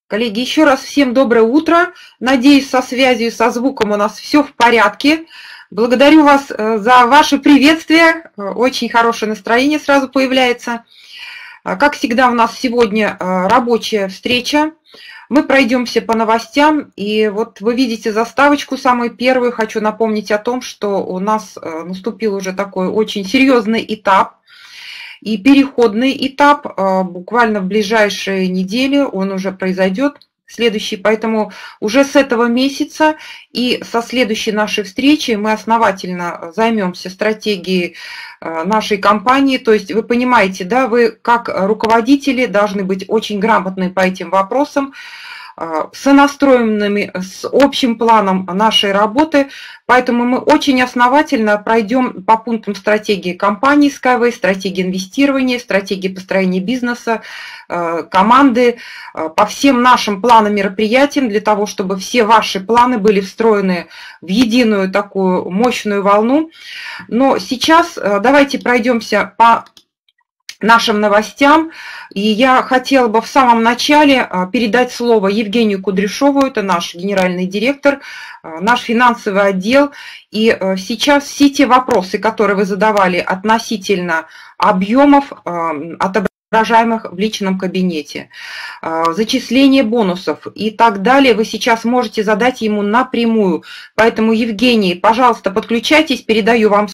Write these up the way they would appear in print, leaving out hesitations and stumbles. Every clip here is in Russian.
Коллеги, еще раз всем доброе утро. Надеюсь, со связью, со звуком у нас все в порядке. Благодарю вас за ваше приветствие. Очень хорошее настроение сразу появляется. Как всегда, у нас сегодня рабочая встреча. Мы пройдемся по новостям. И вот вы видите заставочку самую первую. Хочу напомнить о том, что у нас наступил уже такой очень серьезный этап. И переходный этап буквально в ближайшие недели он уже произойдет, следующий. Поэтому уже с этого месяца и со следующей нашей встречи мы основательно займемся стратегией нашей компании. То есть вы понимаете, да, вы как руководители должны быть очень грамотны по этим вопросам, сонастроенными с общим планом нашей работы. Поэтому мы очень основательно пройдем по пунктам стратегии компании Skyway, стратегии инвестирования, стратегии построения бизнеса, команды, по всем нашим планам мероприятиям, для того, чтобы все ваши планы были встроены в единую такую мощную волну. Но сейчас давайте пройдемся по нашим новостям. И я хотела бы в самом начале передать слово Евгению Кудряшову, это наш генеральный директор, наш финансовый отдел. И сейчас все те вопросы, которые вы задавали относительно объемов, отображаемых в личном кабинете, зачисление бонусов и так далее, вы сейчас можете задать ему напрямую. Поэтому, Евгений, пожалуйста, подключайтесь, передаю вам.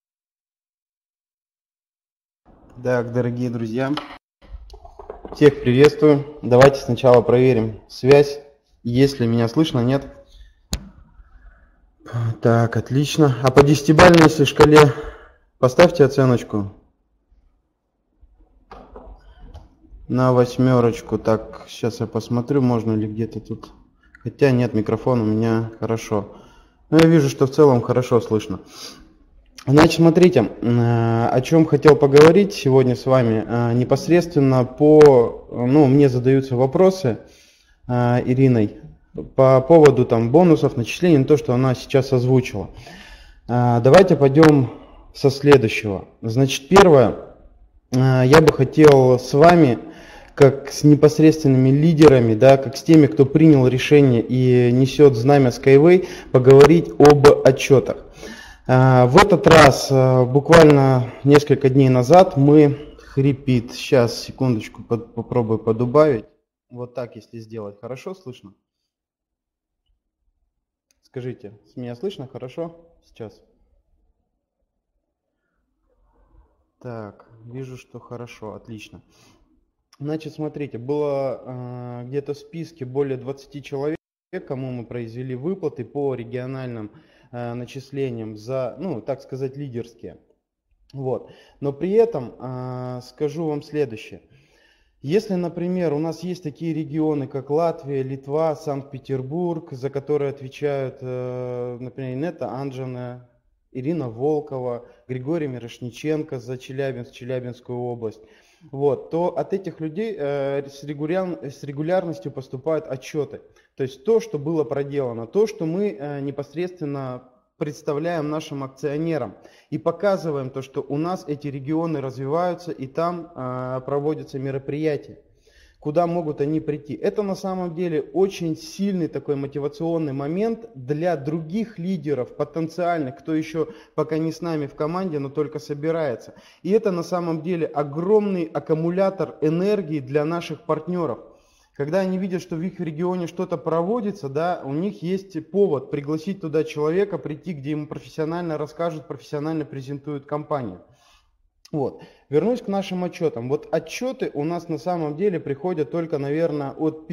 Так, дорогие друзья, всех приветствую. Давайте сначала проверим связь, если меня слышно, нет. Так, отлично. А по 10-бальной шкале поставьте оценочку на 8. Так, сейчас я посмотрю, можно ли где-то тут. Хотя нет, микрофон у меня хорошо. Но я вижу, что в целом хорошо слышно. Значит, смотрите, о чем хотел поговорить сегодня с вами. Непосредственно мне задаются вопросы Ириной по поводу там бонусов, начислений, то, что она сейчас озвучила. Давайте пойдем со следующего. Значит, первое, я бы хотел с вами, как с непосредственными лидерами, да, как с теми, кто принял решение и несет знамя Skyway, поговорить об отчетах. В этот раз, буквально несколько дней назад, хрипит. Сейчас, секундочку, попробую подубавить. Вот так, если сделать. Хорошо слышно? Скажите, с меня слышно хорошо сейчас? Так, вижу, что хорошо, отлично. Значит, смотрите, было где-то в списке более 20 человек, кому мы произвели выплаты по региональным начислениям за, так сказать, лидерские. Вот. Но при этом скажу вам следующее. Если, например, у нас есть такие регионы, как Латвия, Литва, Санкт-Петербург, за которые отвечают, например, Инета Анджина, Ирина Волкова, Григорий Мирошниченко за Челябинскую область, вот, то от этих людей с регулярностью поступают отчеты. То есть то, что было проделано, то, что мы непосредственно представляем нашим акционерам и показываем то, что у нас эти регионы развиваются и там проводятся мероприятия, куда могут они прийти. Это на самом деле очень сильный такой мотивационный момент для других лидеров, потенциальных, кто еще пока не с нами в команде, но только собирается. И это на самом деле огромный аккумулятор энергии для наших партнеров. Когда они видят, что в их регионе что-то проводится, да, у них есть повод пригласить туда человека, прийти, где ему профессионально расскажут, профессионально презентуют компанию. Вот. Вернусь к нашим отчетам. Вот отчеты у нас на самом деле приходят только, наверное, от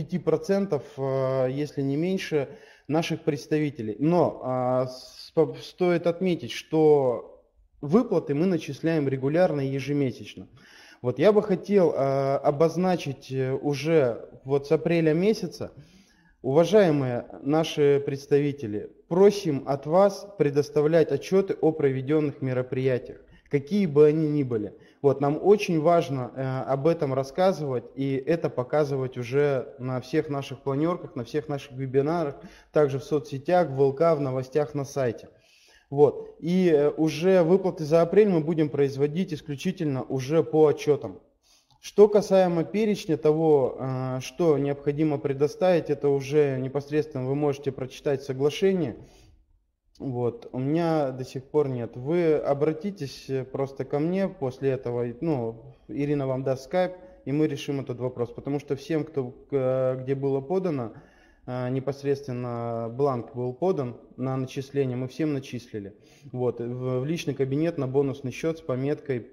5%, если не меньше, наших представителей. Но стоит отметить, что выплаты мы начисляем регулярно и ежемесячно. Вот я бы хотел обозначить уже вот с апреля месяца, уважаемые наши представители, просим от вас предоставлять отчеты о проведенных мероприятиях, какие бы они ни были. Вот, нам очень важно об этом рассказывать и это показывать уже на всех наших планерках, на всех наших вебинарах, также в соцсетях, в ВЛК, в новостях на сайте. Вот. И уже выплаты за апрель мы будем производить исключительно уже по отчетам. Что касаемо перечня того, что необходимо предоставить, это уже непосредственно вы можете прочитать соглашение. Вот, у меня до сих пор нет. Вы обратитесь просто ко мне после этого, ну, Ирина вам даст скайп, и мы решим этот вопрос. Потому что всем, где было подано, непосредственно бланк был подан на начисление, мы всем начислили. Вот, в личный кабинет на бонусный счет с пометкой,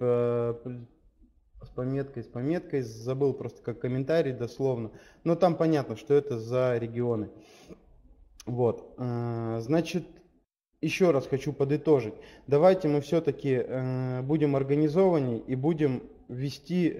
забыл просто как комментарий дословно. Но там понятно, что это за регионы. Вот, значит, еще раз хочу подытожить. Давайте мы все-таки будем организованнее и будем вести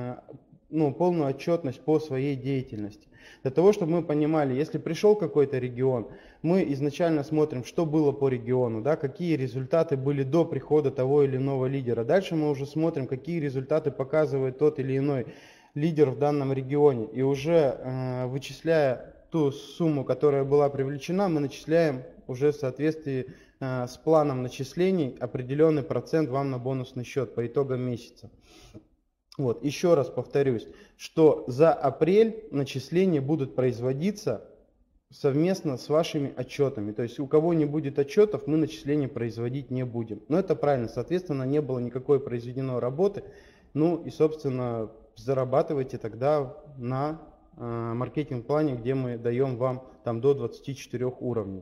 полную отчетность по своей деятельности. Для того, чтобы мы понимали, если пришел какой-то регион, мы изначально смотрим, что было по региону, да, какие результаты были до прихода того или иного лидера. Дальше мы уже смотрим, какие результаты показывает тот или иной лидер в данном регионе. И уже вычисляя ту сумму, которая была привлечена, мы начисляем уже в соответствии с планом начислений определенный процент вам на бонусный счет по итогам месяца. Вот, еще раз повторюсь, что за апрель начисления будут производиться совместно с вашими отчетами. То есть у кого не будет отчетов, мы начисления производить не будем. Но это правильно, соответственно, не было никакой произведено работы. Ну и, собственно, зарабатывайте тогда на маркетинг-плане, где мы даем вам там до 24 уровней.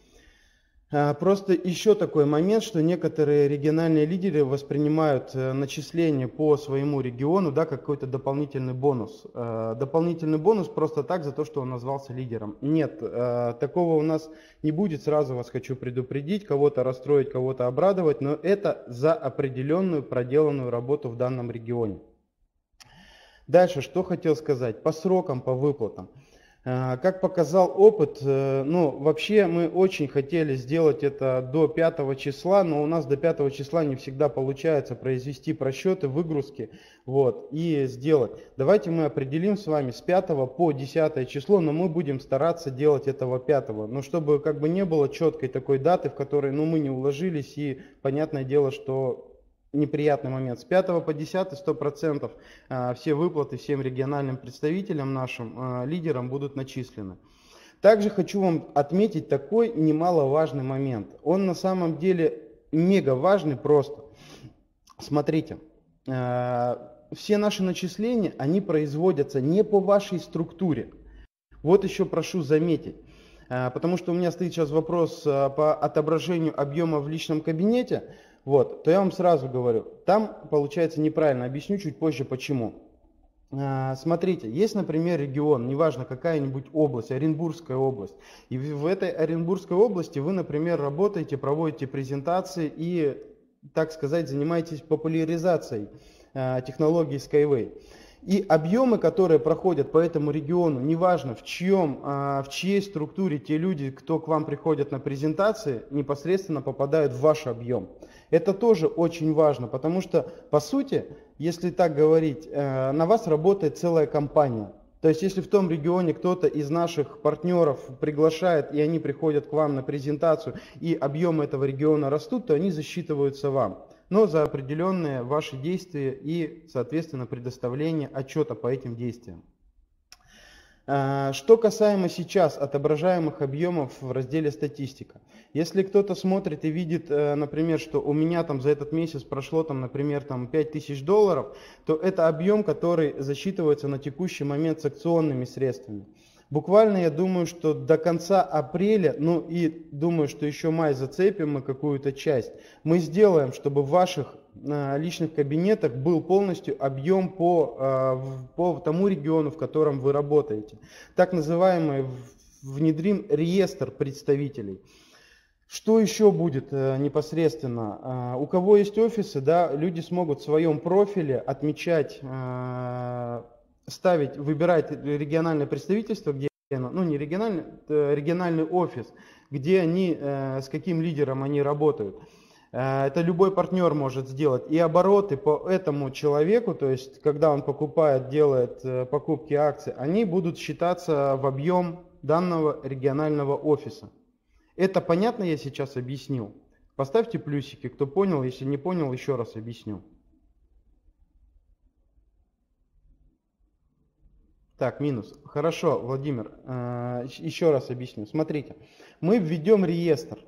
Просто еще такой момент, что некоторые региональные лидеры воспринимают начисление по своему региону, да, как какой-то дополнительный бонус. Дополнительный бонус просто так за то, что он назвался лидером. Нет, такого у нас не будет, сразу вас хочу предупредить, кого-то расстроить, кого-то обрадовать, но это за определенную проделанную работу в данном регионе. Дальше, что хотел сказать, по срокам, по выплатам. Как показал опыт, вообще мы очень хотели сделать это до 5 числа, но у нас до 5 числа не всегда получается произвести просчеты, выгрузки, вот, и сделать. Давайте мы определим с вами с 5 по 10 число, но мы будем стараться делать этого 5, но чтобы как бы не было четкой такой даты, в которой мы не уложились, и понятное дело, что неприятный момент. С 5 по 10 100% все выплаты всем региональным представителям, нашим лидерам будут начислены. Также хочу вам отметить такой немаловажный момент. Он на самом деле мега важный просто. Смотрите, все наши начисления, они производятся не по вашей структуре. Вот еще прошу заметить. Потому что у меня стоит сейчас вопрос по отображению объема в личном кабинете. Вот, то я вам сразу говорю, там получается неправильно, объясню чуть позже почему. Смотрите, есть, например, регион, неважно какая-нибудь область, Оренбургская область. И в этой Оренбургской области вы, например, работаете, проводите презентации и, так сказать, занимаетесь популяризацией технологий Skyway. И объемы, которые проходят по этому региону, неважно в чьей структуре те люди, кто к вам приходят на презентации, непосредственно попадают в ваш объем. Это тоже очень важно, потому что, по сути, если так говорить, на вас работает целая компания. То есть, если в том регионе кто-то из наших партнеров приглашает, и они приходят к вам на презентацию, и объемы этого региона растут, то они засчитываются вам. Но за определенные ваши действия и, соответственно, предоставление отчета по этим действиям. Что касаемо сейчас отображаемых объемов в разделе «Статистика». Если кто-то смотрит и видит, например, что у меня там за этот месяц прошло, например, $5000, то это объем, который засчитывается на текущий момент с акционными средствами. Буквально я думаю, что до конца апреля, и думаю, что еще май зацепим мы какую-то часть, мы сделаем, чтобы в ваших личных кабинетах был полностью объем по тому региону, в котором вы работаете. Так называемый внедрим реестр представителей. Что еще будет непосредственно? У кого есть офисы, да, люди смогут в своем профиле отмечать, выбирать региональное представительство, где, не региональный, региональный офис, где они, с каким лидером они работают. Это любой партнер может сделать. И обороты по этому человеку, то есть когда он покупает, делает покупки акций, они будут считаться в объем данного регионального офиса. Это понятно, я сейчас объяснил? Поставьте плюсики, кто понял, если не понял, еще раз объясню. Так, минус. Хорошо, Владимир, еще раз объясню. Смотрите, мы введем реестр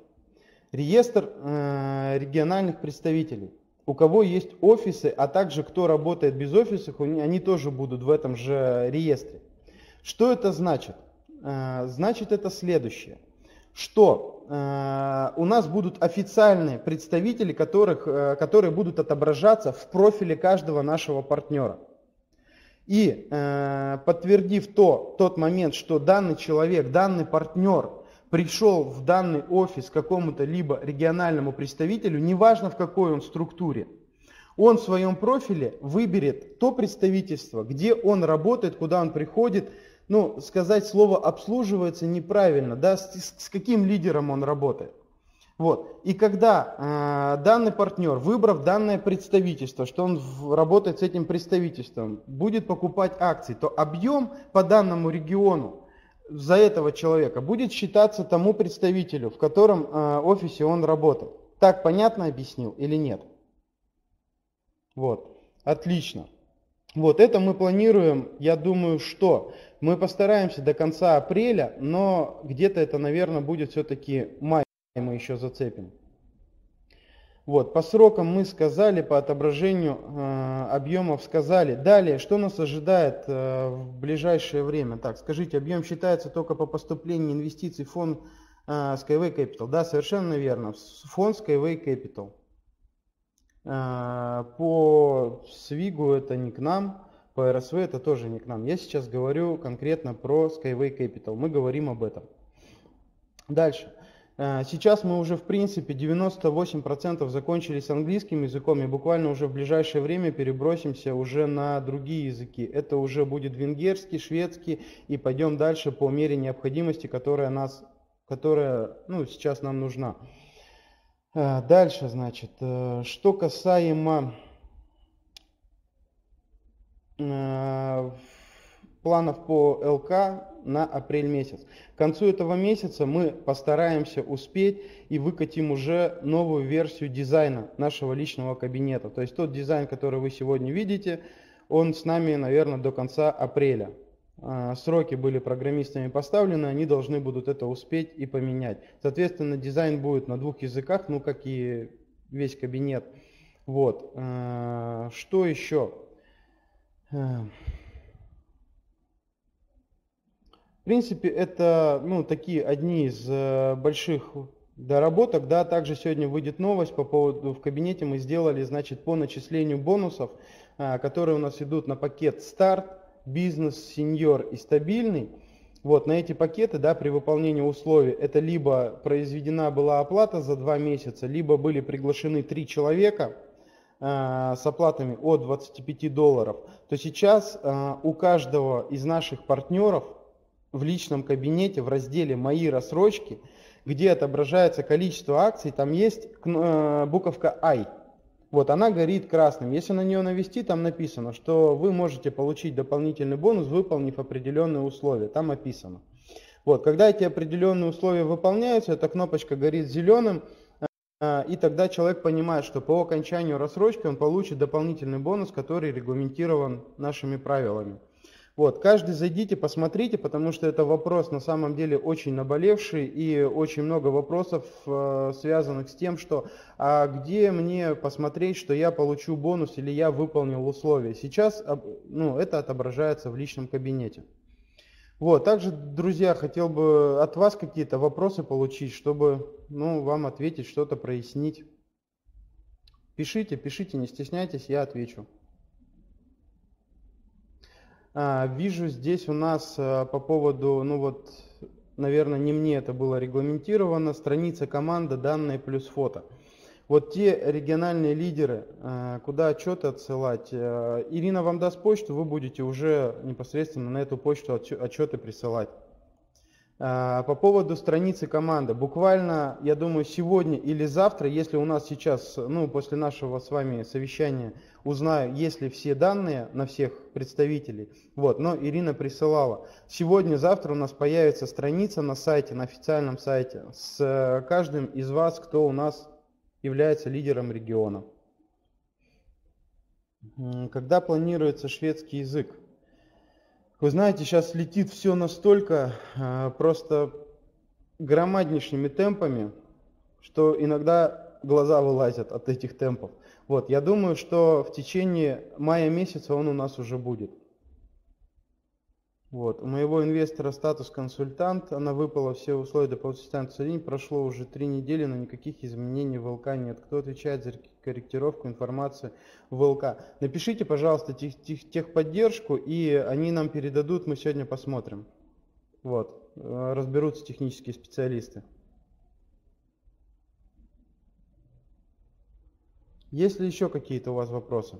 региональных представителей. У кого есть офисы, а также кто работает без офисов, они тоже будут в этом же реестре. Что это значит? Значит это следующее, что у нас будут официальные представители, которые будут отображаться в профиле каждого нашего партнера. И подтвердив тот момент, что данный человек, данный партнер пришел в данный офис к какому-то либо региональному представителю, неважно в какой он структуре, он в своем профиле выберет то представительство, где он работает, куда он приходит. Ну, сказать слово «обслуживается» неправильно, да, с каким лидером он работает. Вот. И когда данный партнер, выбрав данное представительство, что он работает с этим представительством, будет покупать акции, то объем по данному региону за этого человека будет считаться тому представителю, в котором офисе он работает. Так понятно объяснил или нет? Вот, отлично. Вот это мы планируем, я думаю, что мы постараемся до конца апреля, но где-то это, наверное, будет все-таки май, мы еще зацепим. Вот, по срокам мы сказали, по отображению объемов сказали. Далее, что нас ожидает в ближайшее время? Так, скажите, объем считается только по поступлению инвестиций в фонд Skyway Capital? Да, совершенно верно, фонд Skyway Capital. По СВИГу это не к нам, по РСВ это тоже не к нам. Я сейчас говорю конкретно про Skyway Capital, мы говорим об этом. Дальше. Сейчас мы уже в принципе 98% закончили с английским языком и буквально уже в ближайшее время перебросимся уже на другие языки. Это уже будет венгерский, шведский и пойдем дальше по мере необходимости, которая сейчас нам нужна. Дальше, значит, что касаемо планов по ЛК на апрель месяц. К концу этого месяца мы постараемся успеть и выкатим уже новую версию дизайна нашего личного кабинета. То есть тот дизайн, который вы сегодня видите, он с нами, наверное, до конца апреля. Сроки были программистами поставлены, они должны будут это успеть и поменять. Соответственно, дизайн будет на 2 языках, ну как и весь кабинет. Вот. Что еще? В принципе, это такие одни из больших доработок. Да. Также сегодня выйдет новость по поводу, в кабинете мы сделали, значит, по начислению бонусов, которые у нас идут на пакет старт, бизнес, сеньор и стабильный. Вот, на эти пакеты, да, при выполнении условий, это либо произведена была оплата за 2 месяца, либо были приглашены 3 человека с оплатами от $25, то сейчас у каждого из наших партнеров в личном кабинете в разделе «Мои рассрочки», где отображается количество акций, там есть буковка I. Вот, она горит красным. Если на нее навести, там написано, что вы можете получить дополнительный бонус, выполнив определенные условия. Там описано. Вот, когда эти определенные условия выполняются, эта кнопочка горит зеленым, и тогда человек понимает, что по окончанию рассрочки он получит дополнительный бонус, который регламентирован нашими правилами. Вот, каждый зайдите, посмотрите, потому что это вопрос на самом деле очень наболевший и очень много вопросов, связанных с тем, что где мне посмотреть, что я получу бонус или я выполнил условия. Сейчас это отображается в личном кабинете. Вот, также, друзья, хотел бы от вас какие-то вопросы получить, чтобы вам ответить, что-то прояснить. Пишите, не стесняйтесь, я отвечу. Вижу здесь у нас по поводу, наверное, не мне это было регламентировано, страница команда, данные плюс фото. Вот те региональные лидеры, куда отчеты отсылать, Ирина вам даст почту, вы будете уже непосредственно на эту почту отчеты присылать. По поводу страницы команды, буквально, я думаю, сегодня или завтра, если у нас сейчас, после нашего с вами совещания, узнаю, есть ли все данные на всех представителей, но Ирина присылала. Сегодня-завтра у нас появится страница на сайте, на официальном сайте, с каждым из вас, кто у нас является лидером региона. Когда планируется шведский язык? Вы знаете, сейчас летит все настолько просто громаднейшими темпами, что иногда глаза вылазят от этих темпов. Вот, я думаю, что в течение мая месяца он у нас уже будет. Вот, у моего инвестора статус консультант, она выпала все условия до полустанции, прошло уже 3 недели, но никаких изменений в ВЛК нет. Кто отвечает за корректировку информации в ВЛК? Напишите, пожалуйста, техподдержку, и они нам передадут, мы сегодня посмотрим. Вот, разберутся технические специалисты. Есть ли еще какие-то у вас вопросы?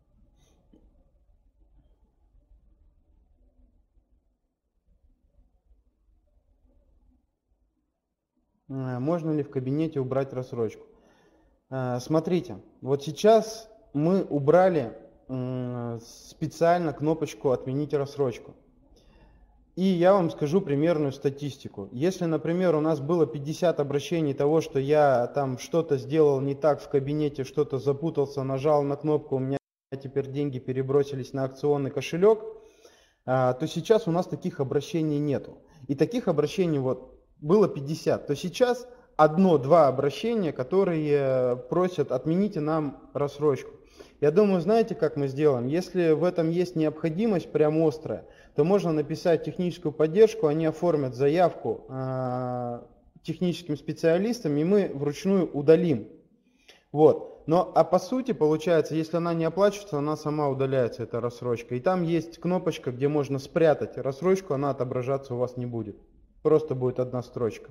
Можно ли в кабинете убрать рассрочку? Смотрите, вот сейчас мы убрали специально кнопочку «Отменить рассрочку». И я вам скажу примерную статистику. Если, например, у нас было 50 обращений того, что я там что-то сделал не так в кабинете, что-то запутался, нажал на кнопку, у меня теперь деньги перебросились на акционный кошелек, то сейчас у нас таких обращений нету. И таких обращений вот было 50, то сейчас 1-2 обращения, которые просят отмените нам рассрочку. Я думаю, знаете, как мы сделаем? Если в этом есть необходимость прям острая, то можно написать техническую поддержку, они оформят заявку техническим специалистам, и мы вручную удалим. Вот. Но, а по сути, получается, если она не оплачивается, она сама удаляется, эта рассрочка. И там есть кнопочка, где можно спрятать рассрочку, она отображаться у вас не будет. Просто будет одна строчка.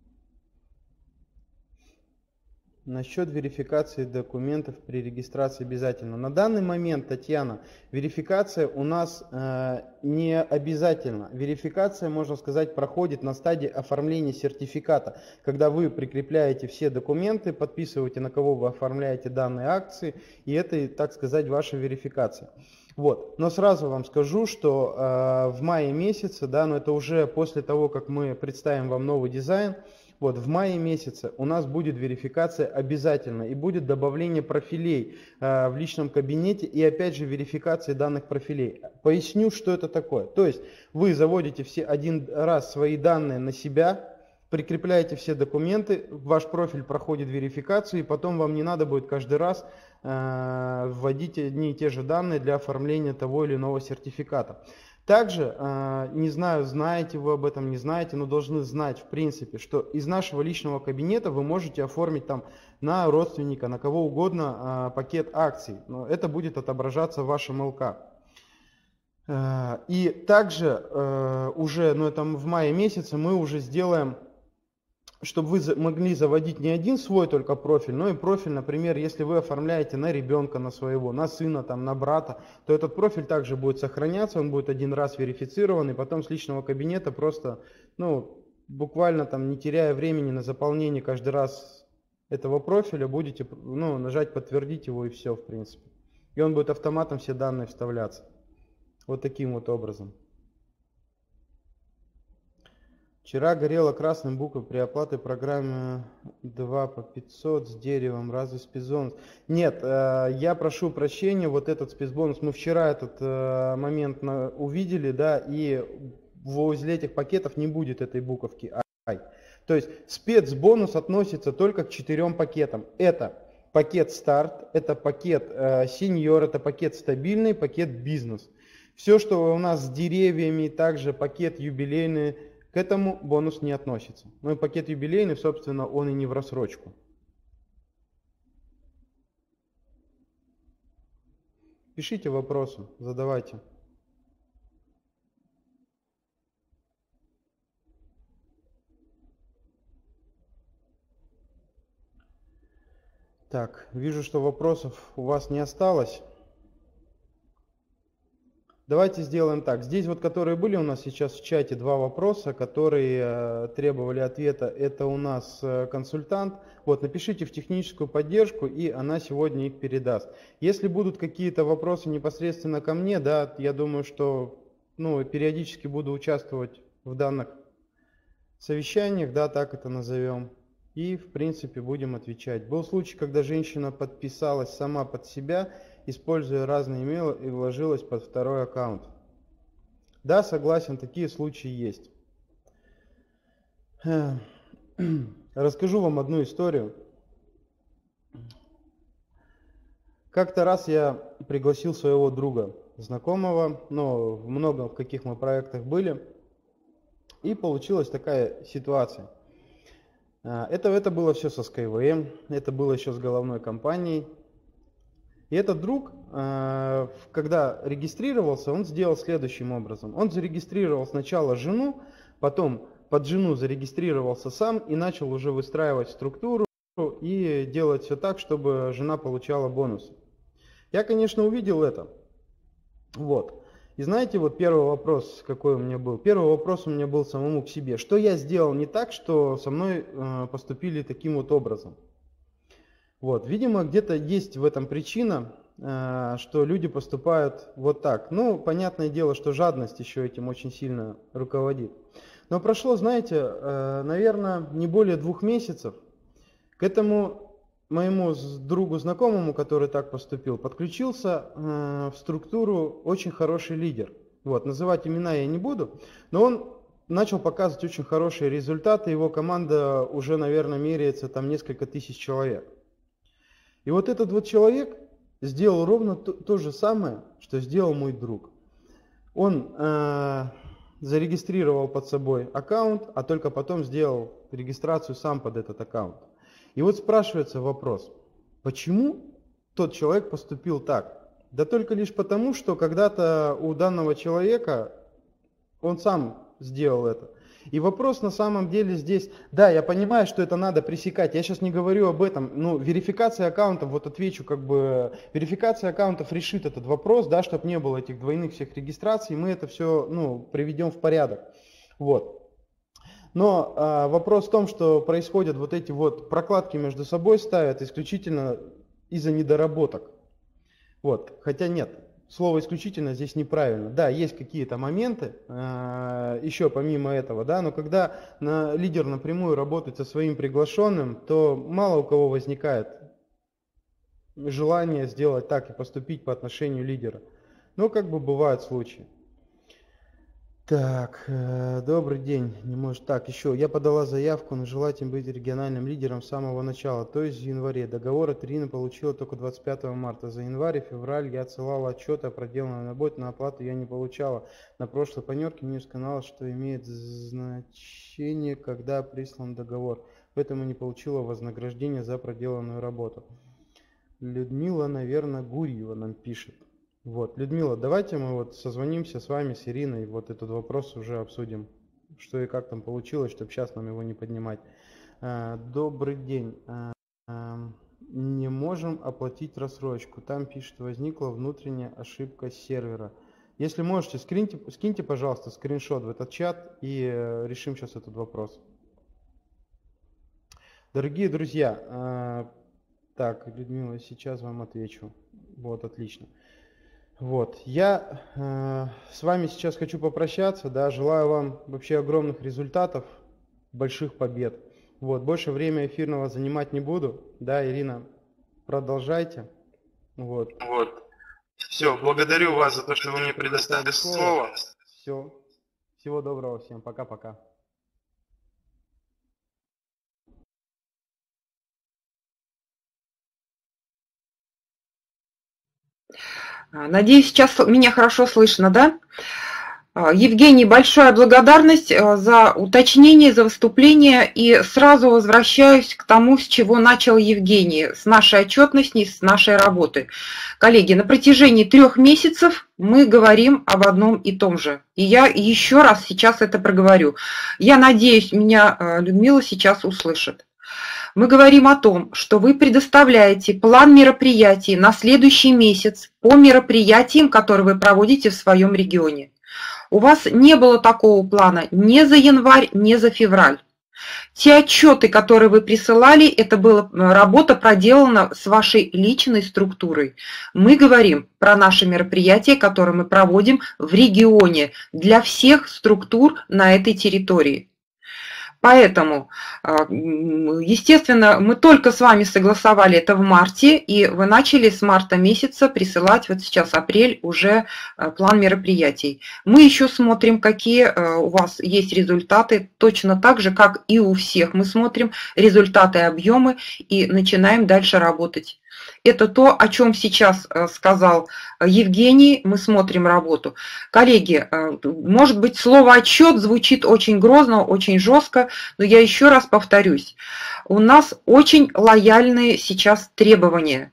Насчет верификации документов при регистрации обязательно. На данный момент, Татьяна, верификация у нас не обязательно. Верификация, можно сказать, проходит на стадии оформления сертификата. Когда вы прикрепляете все документы, подписываете, на кого вы оформляете данные акции, и это, так сказать, ваша верификация. Вот. Но сразу вам скажу, что в мае месяце, да, но это уже после того, как мы представим вам новый дизайн, вот, в мае месяце у нас будет верификация обязательно и будет добавление профилей в личном кабинете и опять же верификация данных профилей. Поясню, что это такое. То есть вы заводите один раз свои данные на себя, прикрепляете все документы, ваш профиль проходит верификацию, и потом вам не надо будет каждый раз вводить одни и те же данные для оформления того или иного сертификата. Также, не знаю, знаете вы об этом, не знаете, но должны знать, в принципе, что из нашего личного кабинета вы можете оформить там на родственника, на кого угодно пакет акций. Но это будет отображаться в вашем ЛК. И также уже, ну это в мае месяце, мы уже сделаем, чтобы вы могли заводить не один свой только профиль, но и профиль, например, если вы оформляете на ребенка, на своего, на сына, там, на брата, то этот профиль также будет сохраняться, он будет один раз верифицирован, и потом с личного кабинета просто, ну, буквально там не теряя времени на заполнение каждый раз этого профиля, будете, ну, нажать подтвердить его и все, в принципе. И он будет автоматом все данные вставляться. Вот таким вот образом. Вчера горела красным буквой при оплате программы 2 по 500 с деревом. Разве спецбонус? Нет, я прошу прощения, вот этот спецбонус, мы вчера этот момент увидели, да, и возле этих пакетов не будет этой буковки I. То есть спецбонус относится только к 4 пакетам. Это пакет старт, это пакет сеньор, это пакет стабильный, пакет бизнес. Все, что у нас с деревьями, также пакет юбилейный, к этому бонус не относится. Ну и пакет юбилейный, собственно, он и не в рассрочку. Пишите вопросы, задавайте. Так, вижу, что вопросов у вас не осталось. Давайте сделаем так. Здесь вот, которые были у нас сейчас в чате, 2 вопроса, которые требовали ответа. Это у нас консультант. Вот, напишите в техническую поддержку, и она сегодня их передаст. Если будут какие-то вопросы непосредственно ко мне, да, я думаю, что, ну, периодически буду участвовать в данных совещаниях, да, так это назовем. И, в принципе, будем отвечать. Был случай, когда женщина подписалась сама под себя, используя разные имейлы, и вложилась под второй аккаунт. Да, согласен, такие случаи есть. Расскажу вам одну историю. Как-то раз я пригласил своего друга, знакомого, но много в каких мы проектах были, и получилась такая ситуация. Это было все со Skyway, это было еще с головной компанией. И этот друг, когда регистрировался, он сделал следующим образом. Он зарегистрировал сначала жену, потом под жену зарегистрировался сам и начал уже выстраивать структуру и делать все так, чтобы жена получала бонусы. Я, конечно, увидел это. Вот. И знаете, вот первый вопрос, какой у меня был? Первый вопрос у меня был самому к себе. Что я сделал не так, что со мной поступили таким вот образом? Вот. Видимо, где-то есть в этом причина, что люди поступают вот так. Ну, понятное дело, что жадность еще этим очень сильно руководит. Но прошло, знаете, наверное, не более 2 месяцев. К этому моему другу знакомому, который так поступил, подключился в структуру очень хороший лидер. Вот, называть имена я не буду, но он начал показывать очень хорошие результаты. Его команда уже, наверное, меряется там несколько тысяч человек. И вот этот вот человек сделал ровно то же самое, что сделал мой друг. Он зарегистрировал под собой аккаунт, а только потом сделал регистрацию сам под этот аккаунт. И вот спрашивается вопрос, почему тот человек поступил так? Да только лишь потому, что когда-то у данного человека он сам сделал это. И вопрос на самом деле здесь, да, я понимаю, что это надо пресекать, я сейчас не говорю об этом, но верификация аккаунтов, вот отвечу, как бы, верификация аккаунтов решит этот вопрос, да, чтобы не было этих двойных всех регистраций, мы это все, приведем в порядок, вот. Но вопрос в том, что происходят вот эти вот прокладки между собой ставят исключительно из-за недоработок, вот, хотя нет. Слово исключительно здесь неправильно. Да, есть какие-то моменты, еще помимо этого, да, но когда лидер напрямую работает со своим приглашенным, то мало у кого возникает желание сделать так и поступить по отношению лидера. Но как бы бывают случаи. Так, добрый день. Не может так, еще. Я подала заявку на желание быть региональным лидером с самого начала, то есть в январе. Договор от Ирины получила только 25 марта. За январь и февраль я отсылала отчеты о проделанной работе, на оплату я не получала. На прошлой планерке мне сказала, что имеет значение, когда прислан договор. Поэтому не получила вознаграждение за проделанную работу. Людмила, наверное, Гурьева нам пишет. Вот, Людмила, давайте мы вот созвонимся с вами, с Ириной, вот этот вопрос уже обсудим, что и как там получилось, чтобы сейчас нам его не поднимать. Добрый день. Не можем оплатить рассрочку. Там пишет, возникла внутренняя ошибка сервера. Если можете, скиньте, пожалуйста, скриншот в этот чат и решим сейчас этот вопрос. Дорогие друзья, так, Людмила, сейчас вам отвечу. Вот, отлично. Вот, я с вами сейчас хочу попрощаться, да, желаю вам вообще огромных результатов, больших побед. Вот, больше время эфирного занимать не буду, да, Ирина, продолжайте. Вот. Все, благодарю вас за то, что вы мне предоставили слово. Все, всего доброго всем, пока-пока. Надеюсь, сейчас меня хорошо слышно, да? Евгений, большая благодарность за уточнение, за выступление. И сразу возвращаюсь к тому, с чего начал Евгений, с нашей отчетности, с нашей работы. Коллеги, на протяжении 3 месяцев мы говорим об одном и том же. И я еще раз сейчас это проговорю. Я надеюсь, меня Людмила сейчас услышит. Мы говорим о том, что вы предоставляете план мероприятий на следующий месяц по мероприятиям, которые вы проводите в своем регионе. У вас не было такого плана ни за январь, ни за февраль. Те отчеты, которые вы присылали, это была работа проделана с вашей личной структурой. Мы говорим про наши мероприятия, которые мы проводим в регионе для всех структур на этой территории. Поэтому, естественно, мы только с вами согласовали это в марте, и вы начали с марта месяца присылать, вот сейчас апрель, уже план мероприятий. Мы еще смотрим, какие у вас есть результаты, точно так же, как и у всех. Мы смотрим результаты, объемы и начинаем дальше работать. Это то, о чем сейчас сказал Евгений, мы смотрим работу. Коллеги, может быть, слово «отчет» звучит очень грозно, очень жестко, но я еще раз повторюсь. У нас очень лояльные сейчас требования.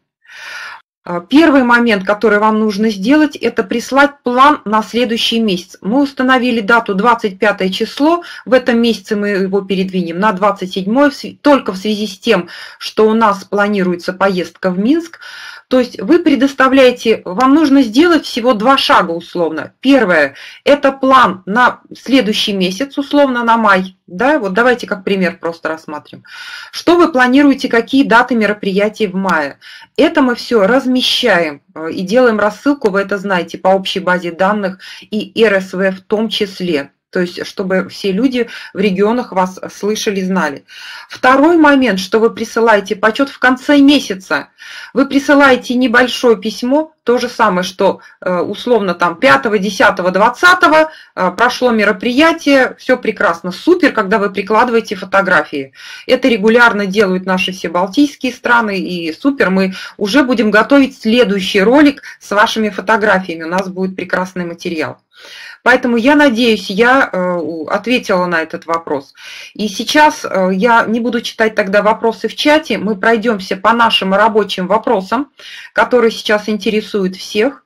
Первый момент, который вам нужно сделать, это прислать план на следующий месяц. Мы установили дату 25 число, в этом месяце мы его передвинем на 27, только в связи с тем, что у нас планируется поездка в Минск. То есть вы предоставляете, вам нужно сделать всего 2 шага условно. Первое – это план на следующий месяц, условно на май. Да? Вот давайте как пример просто рассмотрим. Что вы планируете, какие даты мероприятий в мае? Это мы все размещаем и делаем рассылку, вы это знаете, по общей базе данных и РСВ в том числе. То есть, чтобы все люди в регионах вас слышали, знали. Второй момент, что вы присылаете почет в конце месяца. Вы присылаете небольшое письмо, то же самое, что условно там 5, 10, 20 прошло мероприятие, все прекрасно, супер, когда вы прикладываете фотографии. Это регулярно делают наши все балтийские страны, и супер, мы уже будем готовить следующий ролик с вашими фотографиями, у нас будет прекрасный материал. Поэтому я надеюсь, я ответила на этот вопрос. И сейчас я не буду читать тогда вопросы в чате, мы пройдемся по нашим рабочим вопросам, которые сейчас интересуют всех.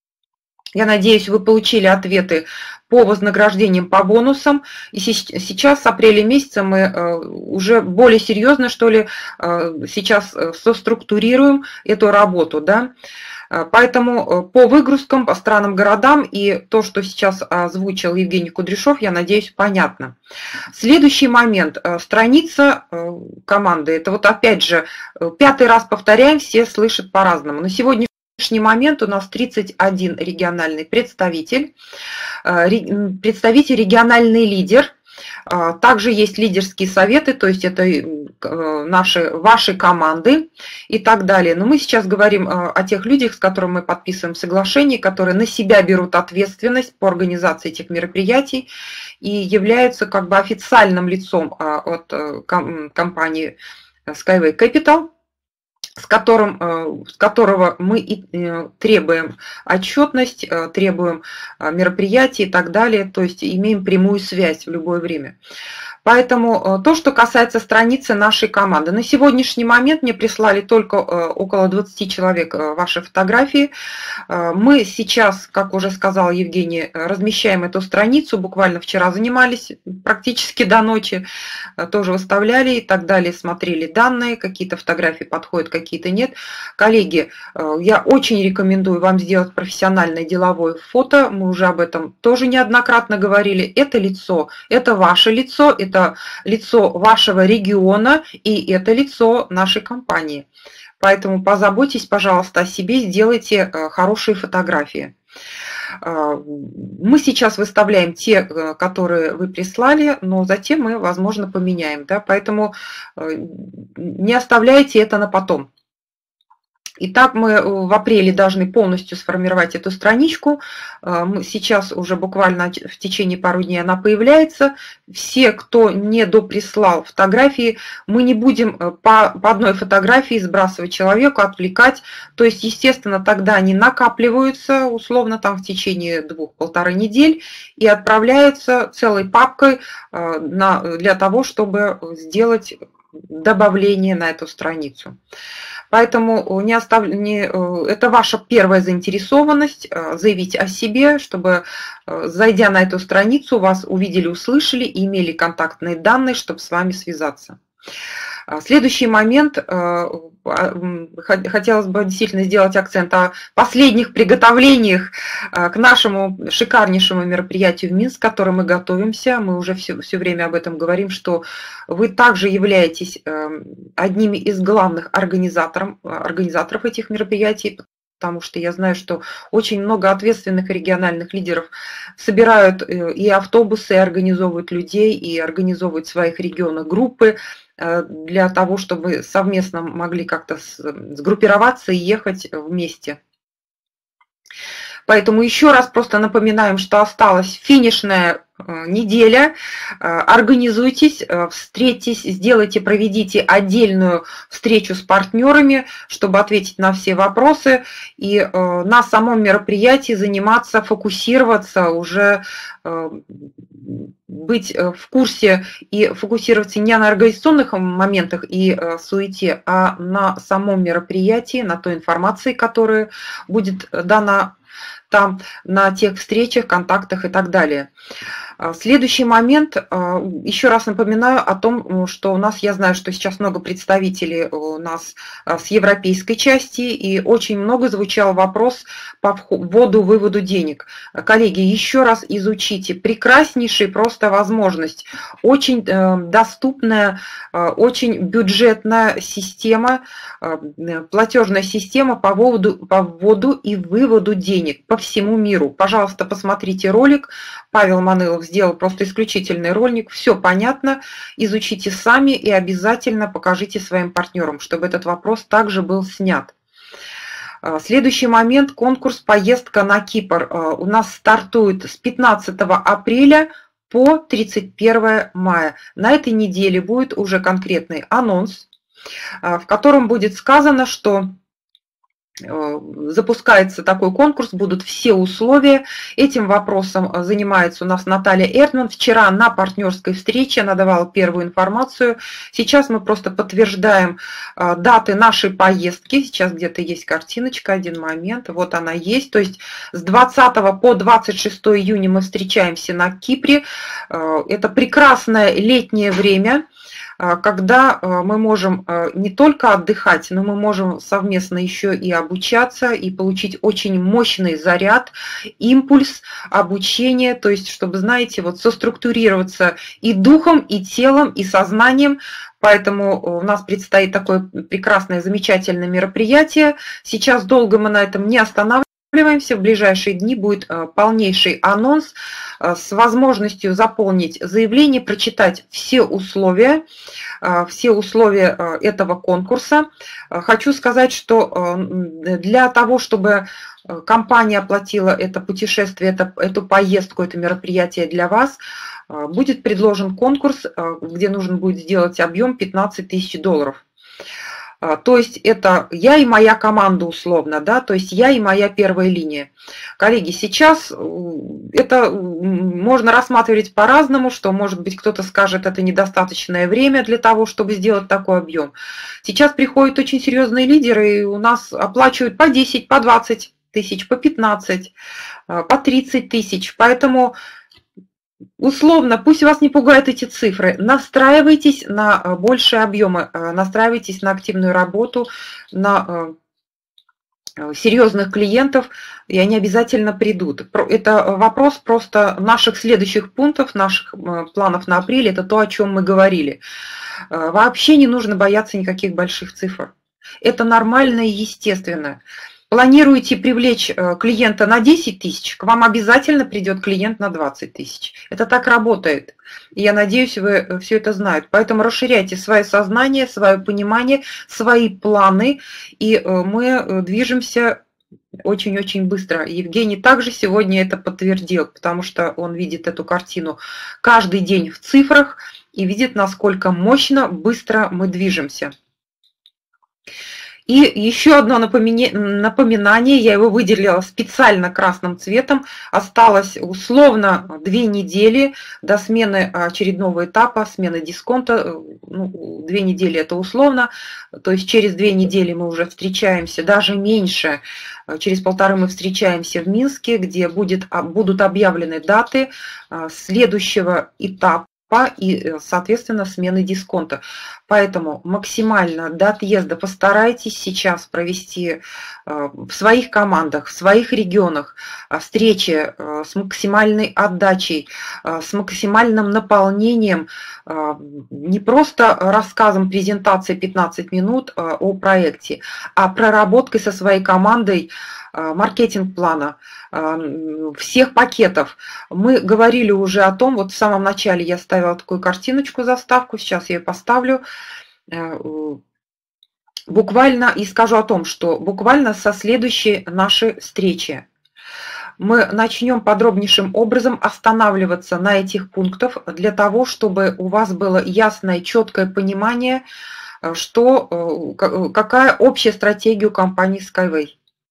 Я надеюсь, вы получили ответы по вознаграждениям, по бонусам. И сейчас, с апреля месяца, мы уже более серьезно, что ли, сейчас соструктурируем эту работу, да. Поэтому по выгрузкам, по странам, городам и то, что сейчас озвучил Евгений Кудряшов, я надеюсь, понятно. Следующий момент. Страница команды. Это вот опять же, 5-й раз повторяем, все слышат по-разному. На сегодняшний момент у нас 31 региональный представитель, региональный лидер. Также есть лидерские советы, то есть это ваши команды и так далее. Но мы сейчас говорим о тех людях, с которыми мы подписываем соглашение, которые на себя берут ответственность по организации этих мероприятий и являются как бы официальным лицом от компании Skyway Capital, с которого мы и требуем отчетность, требуем мероприятий и так далее, то есть имеем прямую связь в любое время. Поэтому то, что касается страницы нашей команды. На сегодняшний момент мне прислали только около 20 человек ваши фотографии. Мы сейчас, как уже сказал Евгений, размещаем эту страницу. Буквально вчера занимались практически до ночи. Тоже выставляли и так далее, смотрели данные. Какие-то фотографии подходят, какие-то нет. Коллеги, я очень рекомендую вам сделать профессиональное деловое фото. Мы уже об этом тоже неоднократно говорили. Это лицо, это ваше лицо, это лицо вашего региона и это лицо нашей компании. Поэтому позаботьтесь, пожалуйста, о себе, сделайте хорошие фотографии. Мы сейчас выставляем те, которые вы прислали, но затем мы, возможно, поменяем. Да? Поэтому не оставляйте это на потом. Итак, мы в апреле должны полностью сформировать эту страничку. Сейчас уже буквально в течение пару дней она появляется. Все, кто не доприслал фотографии, мы не будем по одной фотографии сбрасывать человеку, отвлекать. То есть, естественно, тогда они накапливаются, условно, там в течение 2-1,5 недель и отправляются целой папкой для того, чтобы сделать добавление на эту страницу. Поэтому это ваша первая заинтересованность заявить о себе, чтобы, зайдя на эту страницу, вас увидели, услышали и имели контактные данные, чтобы с вами связаться. Следующий момент, хотелось бы действительно сделать акцент о последних приготовлениях к нашему шикарнейшему мероприятию в Минск, к которому мы готовимся. Мы уже все время об этом говорим, что вы также являетесь одними из главных организаторов этих мероприятий, потому что я знаю, что очень много ответственных региональных лидеров собирают и автобусы, и организовывают людей, и организовывают в своих регионах группы для того, чтобы совместно могли как-то сгруппироваться и ехать вместе. Поэтому еще раз просто напоминаем, что осталась финишная неделя. Организуйтесь, встретитесь, сделайте, проведите отдельную встречу с партнерами, чтобы ответить на все вопросы и на самом мероприятии заниматься, фокусироваться, уже быть в курсе и фокусироваться не на организационных моментах и суете, а на самом мероприятии, на той информации, которая будет дана там, на тех встречах, контактах и так далее. Следующий момент, еще раз напоминаю о том, что у нас, я знаю, что сейчас много представителей у нас с европейской части, и очень много звучал вопрос по вводу-выводу денег. Коллеги, еще раз изучите, прекраснейшая просто возможность, очень доступная, очень бюджетная система, платежная система по вводу и выводу денег по всему миру. Пожалуйста, посмотрите ролик, Павел Манылов сделал просто исключительный ролик, все понятно, изучите сами и обязательно покажите своим партнерам, чтобы этот вопрос также был снят. Следующий момент, конкурс «Поездка на Кипр» у нас стартует с 15 апреля по 31 мая. На этой неделе будет уже конкретный анонс, в котором будет сказано, что запускается такой конкурс, будут все условия. Этим вопросом занимается у нас Наталья Эрдман. Вчера на партнерской встрече она давала первую информацию. Сейчас мы просто подтверждаем даты нашей поездки. Сейчас где-то есть картиночка, один момент. Вот она есть. То есть с 20 по 26 июня мы встречаемся на Кипре. Это прекрасное летнее время, когда мы можем не только отдыхать, но мы можем совместно еще и обучаться, и получить очень мощный заряд, импульс, обучение, то есть, чтобы, знаете, вот соструктурироваться и духом, и телом, и сознанием. Поэтому у нас предстоит такое прекрасное, замечательное мероприятие. Сейчас долго мы на этом не останавливаемся. В ближайшие дни будет полнейший анонс с возможностью заполнить заявление, прочитать все условия этого конкурса. Хочу сказать, что для того, чтобы компания оплатила это путешествие, эту поездку, это мероприятие для вас, будет предложен конкурс, где нужно будет сделать объем $15 тысяч. То есть это я и моя команда условно, да, то есть я и моя первая линия. Коллеги, сейчас это можно рассматривать по-разному, что, может быть, кто-то скажет, это недостаточное время для того, чтобы сделать такой объем. Сейчас приходят очень серьезные лидеры, и у нас оплачивают по 10, по 20 тысяч, по 15, по 30 тысяч, поэтому... Условно, пусть вас не пугают эти цифры, настраивайтесь на большие объемы, настраивайтесь на активную работу, на серьезных клиентов, и они обязательно придут. Это вопрос просто наших следующих пунктов, наших планов на апрель, это то, о чем мы говорили. Вообще не нужно бояться никаких больших цифр. Это нормально и естественно. Планируете привлечь клиента на 10 тысяч, к вам обязательно придет клиент на 20 тысяч. Это так работает. И я надеюсь, вы все это знаете. Поэтому расширяйте свое сознание, свое понимание, свои планы, и мы движемся очень-очень быстро. Евгений также сегодня это подтвердил, потому что он видит эту картину каждый день в цифрах и видит, насколько мощно, быстро мы движемся. И еще одно напоминание, я его выделила специально красным цветом, осталось условно 2 недели до смены очередного этапа, смены дисконта, 2 недели это условно, то есть через 2 недели мы уже встречаемся, даже меньше, через 1,5 мы встречаемся в Минске, где будут объявлены даты следующего этапа свопа и, соответственно, смены дисконта. Поэтому максимально до отъезда постарайтесь сейчас провести в своих командах, в своих регионах встречи с максимальной отдачей, с максимальным наполнением, не просто рассказом, презентацией 15 минут о проекте, а проработкой со своей командой маркетинг-плана, всех пакетов. Мы говорили уже о том, вот в самом начале я ставила такую картиночку, заставку, сейчас я ее поставлю, буквально, и скажу о том, что буквально со следующей нашей встречи мы начнем подробнейшим образом останавливаться на этих пунктах для того, чтобы у вас было ясное, четкое понимание, какая общая стратегия у компании Skyway.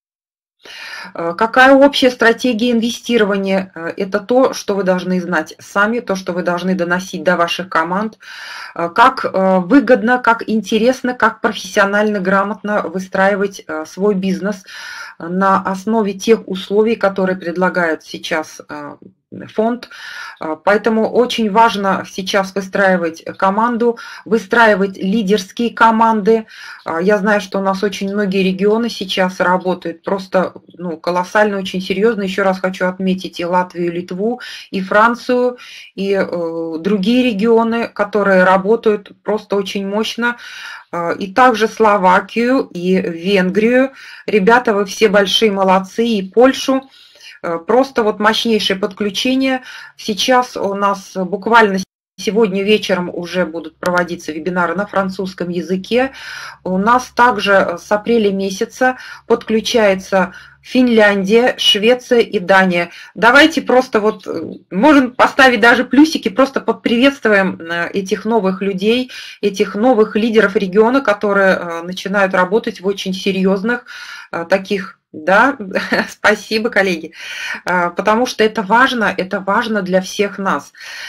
Какая общая стратегия инвестирования? Это то, что вы должны знать сами, то, что вы должны доносить до ваших команд. Как выгодно, как интересно, как профессионально, грамотно выстраивать свой бизнес на основе тех условий, которые предлагает сейчас фонд. Поэтому очень важно сейчас выстраивать команду, выстраивать лидерские команды. Я знаю, что у нас очень многие регионы сейчас работают просто колоссально, очень серьезно. Еще раз хочу отметить и Латвию, и Литву, и Францию, и другие регионы, которые работают просто очень мощно. И также Словакию, и Венгрию. Ребята, вы все большие молодцы, и Польшу. Просто вот мощнейшее подключение. Сейчас у нас буквально сегодня вечером уже будут проводиться вебинары на французском языке. У нас также с апреля месяца подключается Финляндия, Швеция и Дания. Давайте просто вот, можем поставить даже плюсики, просто поприветствуем этих новых людей, этих новых лидеров региона, которые начинают работать в очень серьезных таких. Да, спасибо, коллеги, потому что это важно для всех нас.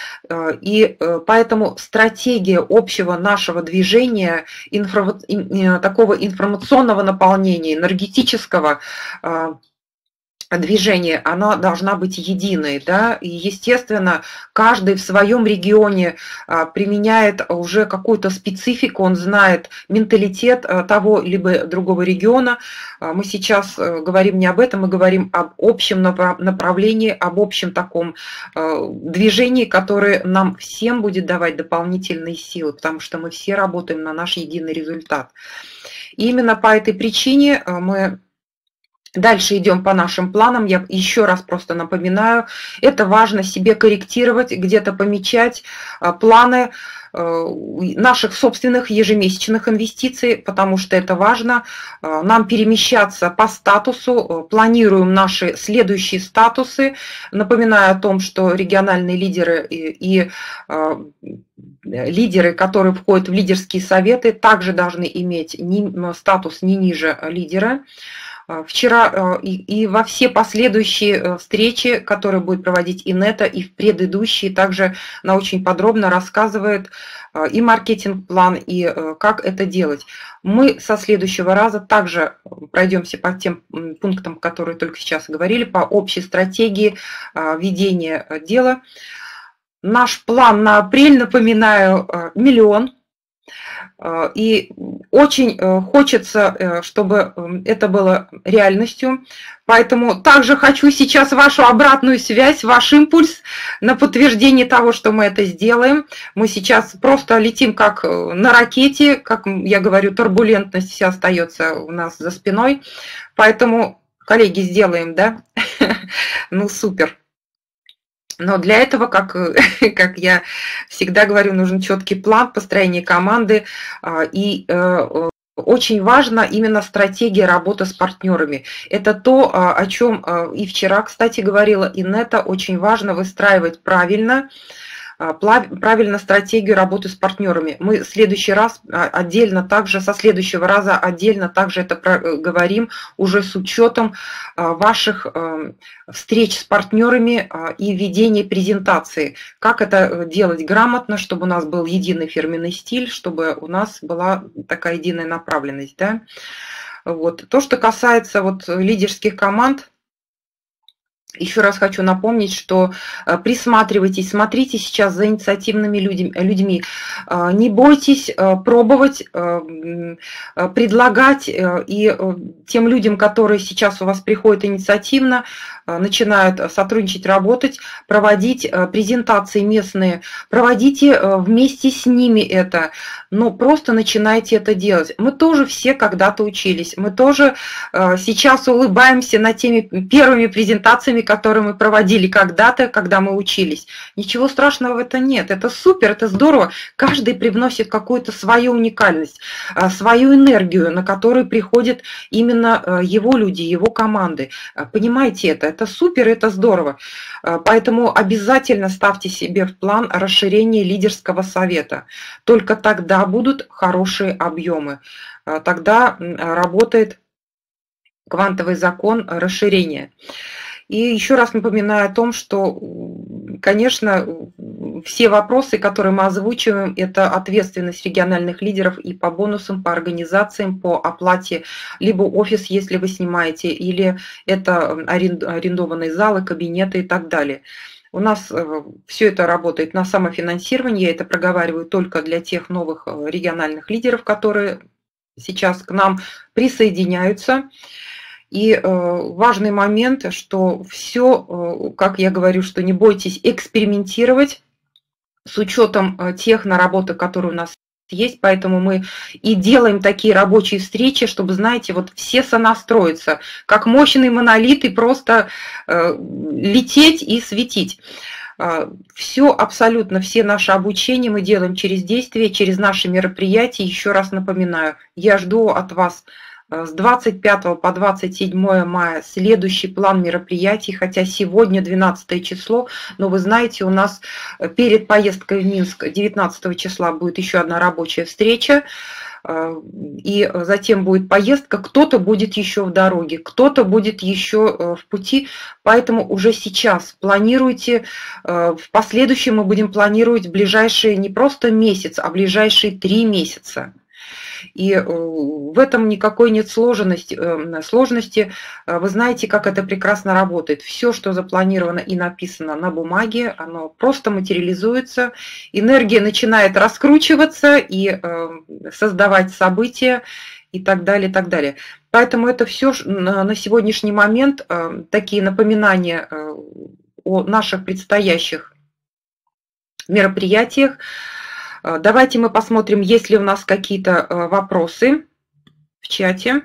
И поэтому стратегия общего нашего движения, такого информационного наполнения, энергетического движение, она должна быть единой, да, и, естественно, каждый в своем регионе применяет уже какую-то специфику, он знает менталитет того либо другого региона. Мы сейчас говорим не об этом, мы говорим об общем направлении, об общем таком движении, которое нам всем будет давать дополнительные силы, потому что мы все работаем на наш единый результат. И именно по этой причине мы дальше идем по нашим планам. Я еще раз просто напоминаю, это важно себе корректировать, где-то помечать планы наших собственных ежемесячных инвестиций, потому что это важно. Нам перемещаться по статусу, планируем наши следующие статусы. Напоминаю о том, что региональные лидеры и лидеры, которые входят в лидерские советы, также должны иметь статус не ниже лидера. Вчера и во все последующие встречи, которые будет проводить Инета, и в предыдущие, также она очень подробно рассказывает и маркетинг-план, и как это делать. Мы со следующего раза также пройдемся по тем пунктам, которые только сейчас говорили, по общей стратегии ведения дела. Наш план на апрель, напоминаю, 1 миллион. И очень хочется, чтобы это было реальностью. Поэтому также хочу сейчас вашу обратную связь, ваш импульс на подтверждение того, что мы это сделаем. Мы сейчас просто летим как на ракете, как я говорю, турбулентность вся остается у нас за спиной. Поэтому, коллеги, сделаем, да? Ну, супер. Но для этого, как я всегда говорю, нужен четкий план построения команды. И очень важна именно стратегия работы с партнерами. Это то, о чем и вчера, кстати, говорила Инета. Очень важно выстраивать правильно стратегию работы с партнерами. Мы в следующий раз отдельно также, со следующего раза отдельно также это говорим, уже с учетом ваших встреч с партнерами и ведения презентации. Как это делать грамотно, чтобы у нас был единый фирменный стиль, чтобы у нас была такая единая направленность. Да? Вот. То, что касается вот лидерских команд, Еще раз хочу напомнить, что присматривайтесь, смотрите сейчас за инициативными людьми. Не бойтесь пробовать, предлагать. И тем людям, которые сейчас у вас приходят инициативно, начинают сотрудничать, работать, проводить презентации местные, проводите вместе с ними это, но просто начинайте это делать. Мы тоже все когда-то учились, мы тоже сейчас улыбаемся над теми первыми презентациями, которые мы проводили когда-то, когда мы учились. Ничего страшного в этом нет, это супер, это здорово. Каждый привносит какую-то свою уникальность, свою энергию, на которую приходят именно его люди, его команды. Понимаете это супер, это здорово. Поэтому обязательно ставьте себе в план расширение лидерского совета. Только тогда будут хорошие объемы. Тогда работает квантовый закон расширения. И еще раз напоминаю о том, что, конечно, все вопросы, которые мы озвучиваем, это ответственность региональных лидеров и по бонусам, по организациям, по оплате, либо офис, если вы снимаете, или это арендованные залы, кабинеты и так далее. У нас все это работает на самофинансировании, я это проговариваю только для тех новых региональных лидеров, которые сейчас к нам присоединяются. И важный момент, что все, как я говорю, что не бойтесь экспериментировать с учетом тех наработок, которые у нас есть, поэтому мы и делаем такие рабочие встречи, чтобы, знаете, вот все сонастроиться, как мощный монолит и просто лететь и светить. Все, абсолютно все наши обучения мы делаем через действие, через наши мероприятия. Еще раз напоминаю, я жду от вас с 25 по 27 мая следующий план мероприятий, хотя сегодня 12 число, но вы знаете, у нас перед поездкой в Минск 19 числа будет еще одна рабочая встреча, и затем будет поездка, кто-то будет еще в дороге, кто-то будет еще в пути, поэтому уже сейчас планируйте, в последующем мы будем планировать в ближайшие не просто месяц, а ближайшие 3 месяца. И в этом никакой нет сложности. Вы знаете, как это прекрасно работает. Все, что запланировано и написано на бумаге, оно просто материализуется. Энергия начинает раскручиваться и создавать события и так далее, и так далее. Поэтому это все на сегодняшний момент такие напоминания о наших предстоящих мероприятиях. Давайте мы посмотрим, есть ли у нас какие-то вопросы в чате.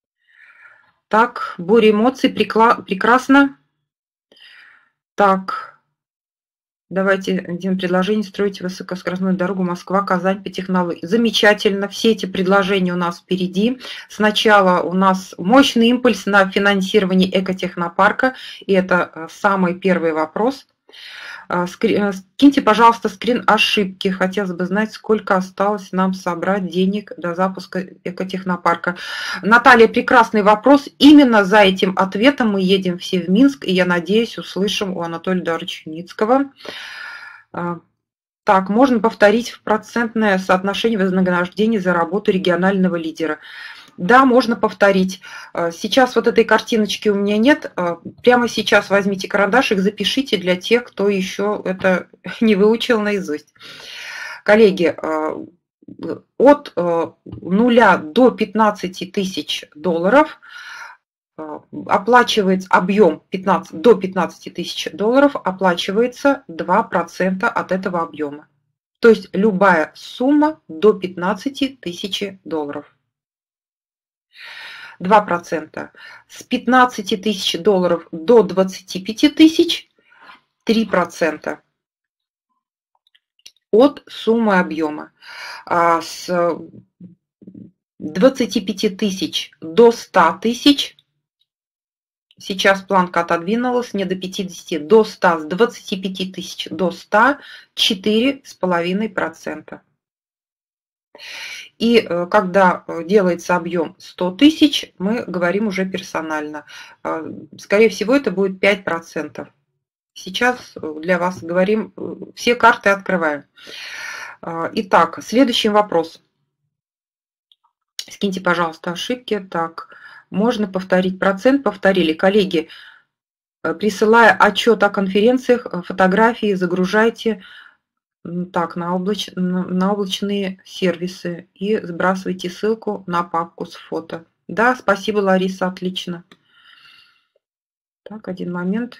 Так, буря эмоций, прекрасно. Так, давайте один предложение: строить высокоскоростную дорогу Москва-Казань по технологии. Замечательно, все эти предложения у нас впереди. Сначала у нас мощный импульс на финансирование экотехнопарка, и это самый первый вопрос. Скиньте, пожалуйста, скрин ошибки. Хотелось бы знать, сколько осталось нам собрать денег до запуска экотехнопарка. Наталья, прекрасный вопрос. Именно за этим ответом мы едем все в Минск, и я надеюсь, услышим у Анатолия Эдуардовича Ницкого. Так, можно повторить в процентное соотношение вознаграждения за работу регионального лидера. Да, можно повторить. Сейчас вот этой картиночки у меня нет. Прямо сейчас возьмите карандашик, запишите для тех, кто еще это не выучил наизусть. Коллеги, от 0 до 15 тысяч долларов оплачивается объем до 15 тысяч долларов, оплачивается 2% от этого объема. То есть любая сумма до 15 тысяч долларов. 2%. С 15 тысяч долларов до 25 тысяч 3% от суммы объема. С 25 тысяч до 100 тысяч, сейчас планка отодвинулась, не до 50, до 100, с 25 тысяч до 100 4,5%. И когда делается объем 100 тысяч, мы говорим уже персонально. Скорее всего, это будет 5%. Сейчас для вас говорим, все карты открываем. Итак, следующий вопрос. Скиньте, пожалуйста, ошибки. Так, можно повторить процент? Повторили. Коллеги, присылая отчет о конференциях, фотографии, загружайте так, на облачные сервисы и сбрасывайте ссылку на папку с фото. Да, спасибо, Лариса, отлично. Так, один момент.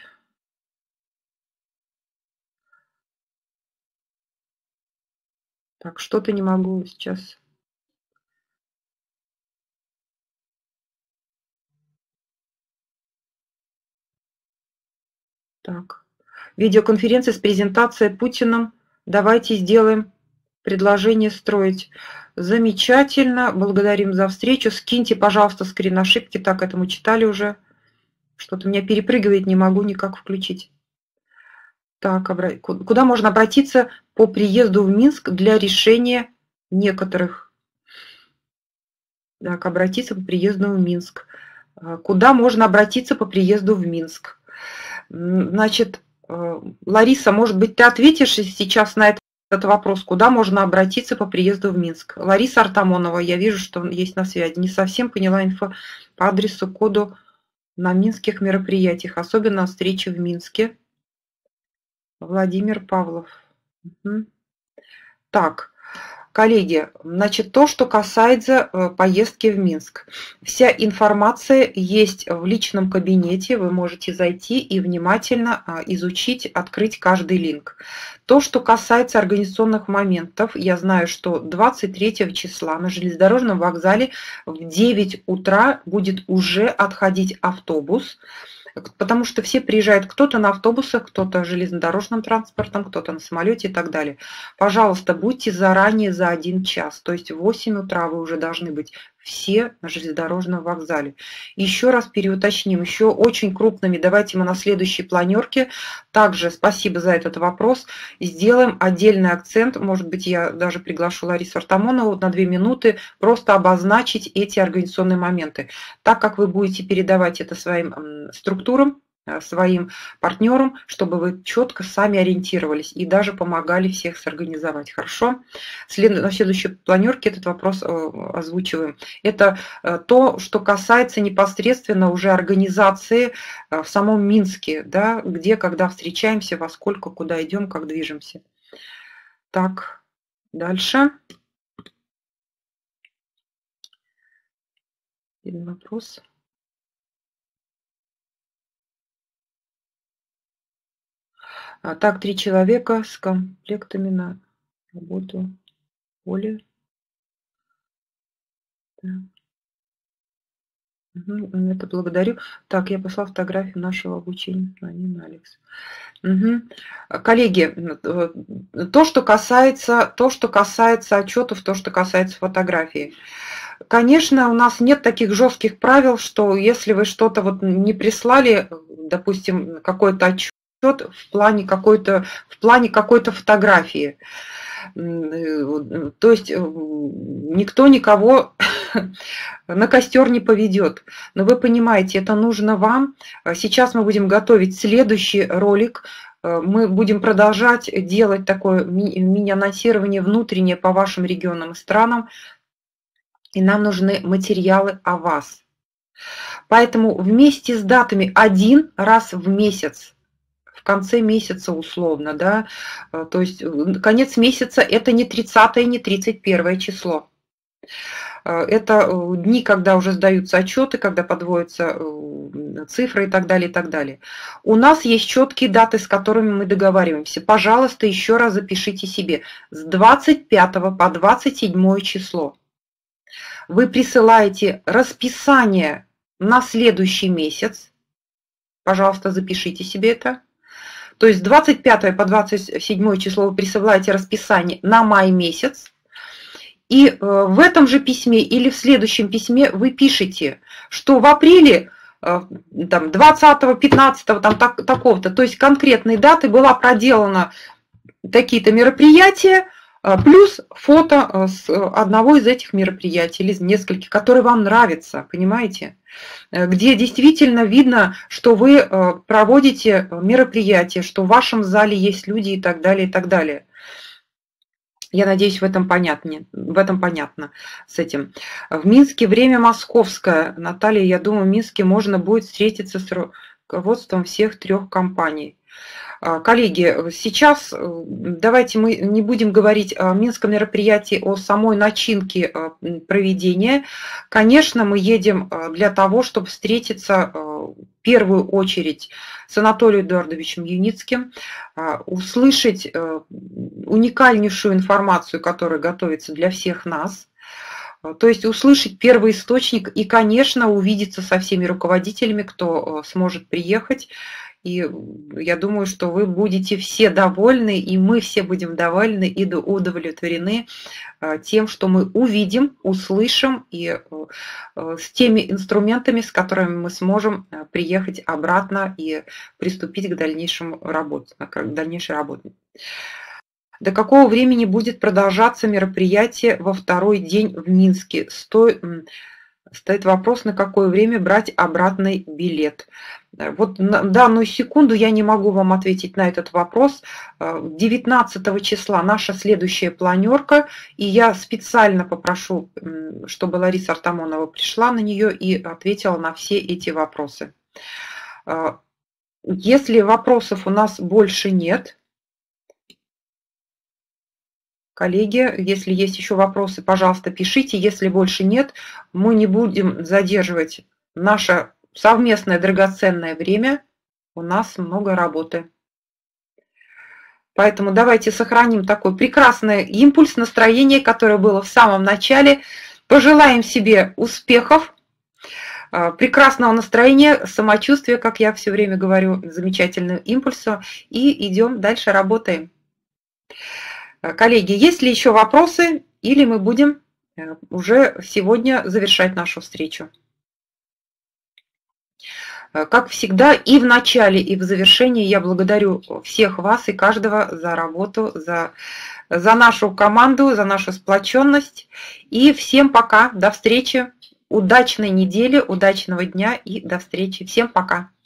Так, что-то не могу сейчас. Так, видеоконференция с презентацией Путиным. Давайте сделаем предложение строить. Замечательно, благодарим за встречу. Скиньте, пожалуйста, скрин ошибки. Так, это мы читали уже. Что-то меня перепрыгивает, не могу никак включить. Так, куда можно обратиться по приезду в Минск для решения некоторых? Так, обратиться по приезду в Минск. Куда можно обратиться по приезду в Минск? Значит, Лариса, может быть, ты ответишь сейчас на этот вопрос, куда можно обратиться по приезду в Минск? Лариса Артамонова, я вижу, что есть на связи. Не совсем поняла инфо по адресу, коду на минских мероприятиях, особенно встречи в Минске. Владимир Павлов. Угу. Так, коллеги, значит, то, что касается поездки в Минск. Вся информация есть в личном кабинете, вы можете зайти и внимательно изучить, открыть каждый линк. То, что касается организационных моментов, я знаю, что 23 числа на железнодорожном вокзале в 9 утра будет уже отходить автобус, потому что все приезжают, кто-то на автобусах, кто-то железнодорожным транспортом, кто-то на самолете и так далее. Пожалуйста, будьте заранее за 1 час, то есть в 8 утра вы уже должны быть все на железнодорожном вокзале. Еще раз переуточним, еще очень крупными, давайте мы на следующей планерке, также спасибо за этот вопрос, сделаем отдельный акцент, может быть, я даже приглашу Ларису Артамонову на 2 минуты, просто обозначить эти организационные моменты. Так как вы будете передавать это своим структурам, своим партнерам, чтобы вы четко сами ориентировались и даже помогали всех сорганизовать. Хорошо? На следующей планерке этот вопрос озвучиваем. Это то, что касается непосредственно уже организации в самом Минске, да, где, когда встречаемся, во сколько, куда идем, как движемся. Так, дальше. Один вопрос. Так, 3 человека с комплектами на работу в поле. Да. Это благодарю. Так, я послала фотографию нашего обучения. Алекс. Угу. Коллеги, то, что касается отчетов, то, что касается фотографии. Конечно, у нас нет таких жестких правил, что если вы что-то вот не прислали, допустим, какой-то отчет в плане какой-то фотографии, то есть никто никого на костер не поведет. Но вы понимаете, это нужно вам. Сейчас мы будем готовить следующий ролик. Мы будем продолжать делать такое мини-анонсирование внутреннее по вашим регионам и странам. И нам нужны материалы о вас. Поэтому вместе с датами 1 раз в месяц, в конце месяца условно, да, то есть конец месяца это не 30 и не 31 число. Это дни, когда уже сдаются отчеты, когда подводятся цифры и так далее, и так далее. У нас есть четкие даты, с которыми мы договариваемся. Пожалуйста, еще раз запишите себе. С 25 по 27 число вы присылаете расписание на следующий месяц. Пожалуйста, запишите себе это. То есть с 25 по 27 число вы присылаете расписание на май месяц. И в этом же письме или в следующем письме вы пишете, что в апреле 20-го, 15-го, такого-то, то есть конкретной даты была проделана такие-то мероприятия, плюс фото с одного из этих мероприятий или из нескольких, которые вам нравятся, понимаете? Где действительно видно, что вы проводите мероприятие, что в вашем зале есть люди и так далее, и так далее. Я надеюсь, в этом понятно с этим. В Минске время московское. Наталья, я думаю, в Минске можно будет встретиться с... руководством всех 3 компаний. Коллеги, сейчас давайте мы не будем говорить о минском мероприятии, о самой начинке проведения. Конечно, мы едем для того, чтобы встретиться в первую очередь с Анатолием Эдуардовичем Юницким, услышать уникальнейшую информацию, которая готовится для всех нас. То есть услышать первый источник и, конечно, увидеться со всеми руководителями, кто сможет приехать. И я думаю, что вы будете все довольны, и мы все будем довольны и удовлетворены тем, что мы увидим, услышим, и с теми инструментами, с которыми мы сможем приехать обратно и приступить к дальнейшей работе. До какого времени будет продолжаться мероприятие во второй день в Минске? Стоит вопрос, на какое время брать обратный билет. Вот на данную секунду я не могу вам ответить на этот вопрос. 19 числа наша следующая планерка, и я специально попрошу, чтобы Лариса Артамонова пришла на нее и ответила на все эти вопросы. Если вопросов у нас больше нет, коллеги, если есть еще вопросы, пожалуйста, пишите. Если больше нет, мы не будем задерживать наше совместное драгоценное время. У нас много работы. Поэтому давайте сохраним такой прекрасный импульс, настроение, которое было в самом начале. Пожелаем себе успехов, прекрасного настроения, самочувствия, как я все время говорю, замечательного импульса. И идем дальше, работаем. Коллеги, есть ли еще вопросы, или мы будем уже сегодня завершать нашу встречу? Как всегда, и в начале, и в завершении я благодарю всех вас и каждого за работу, за нашу команду, за нашу сплоченность. И всем пока, до встречи, удачной недели, удачного дня и до встречи. Всем пока.